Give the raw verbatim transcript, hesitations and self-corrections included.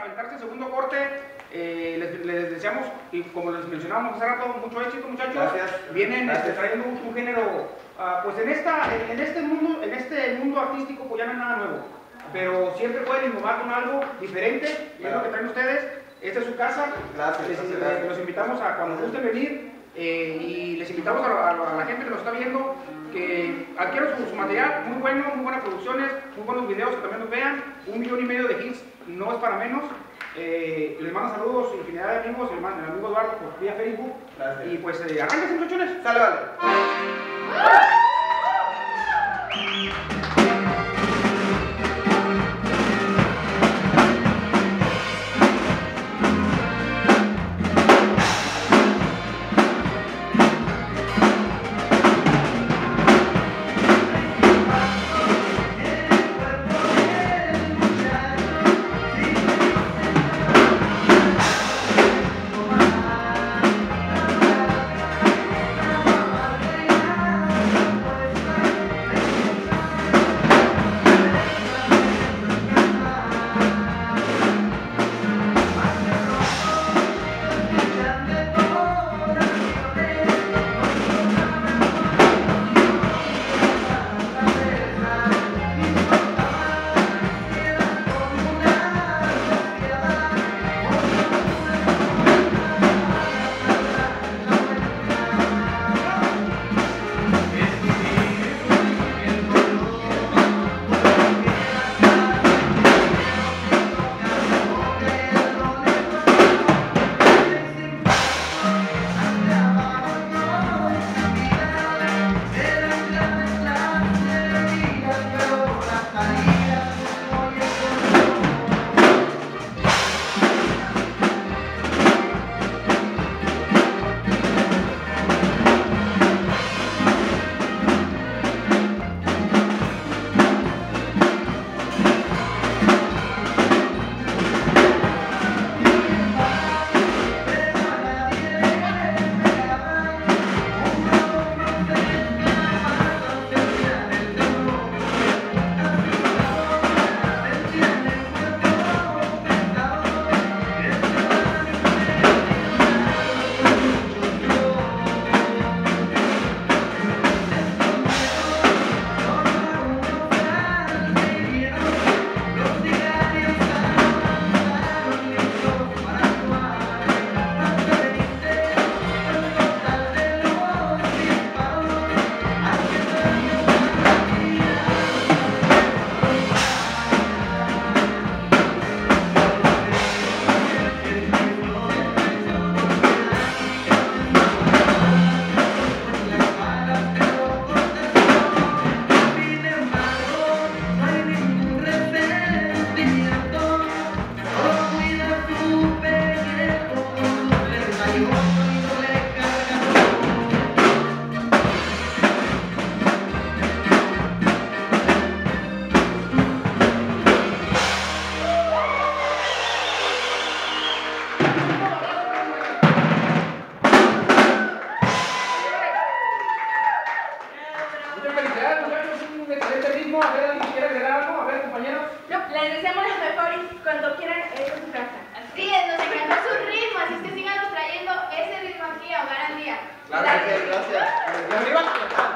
aventarse el segundo corte. Eh, les, les deseamos, y como les mencionábamos hace rato, mucho éxito, muchachos. Gracias. Vienen Gracias. Este, trayendo un, un género, uh, pues en, esta, en, en este mundo, en este mundo artístico, pues ya no hay nada nuevo. Pero siempre pueden innovar con algo diferente, y es lo que traen ustedes. Esta es su casa. Gracias. Les, gracias, les, gracias. los invitamos a cuando gusten venir, eh, y les invitamos a, a, a la gente que nos está viendo que adquieran su, su material, muy bueno, muy buenas producciones, muy buenos videos, que también nos vean. Un millón y medio de hits no es para menos. Eh, les mando saludos, infinidad de amigos, el, el amigo Eduardo por vía Facebook. Gracias. Y pues eh, arránquense, muchachones. Sale, vale. Les deseamos lo mejor y cuando quieran, esta es su casa. Así es, nos encantó su ritmo, así es que síganos trayendo ese ritmo aquí a Hogar al Día. Gracias, gracias. Y arriba.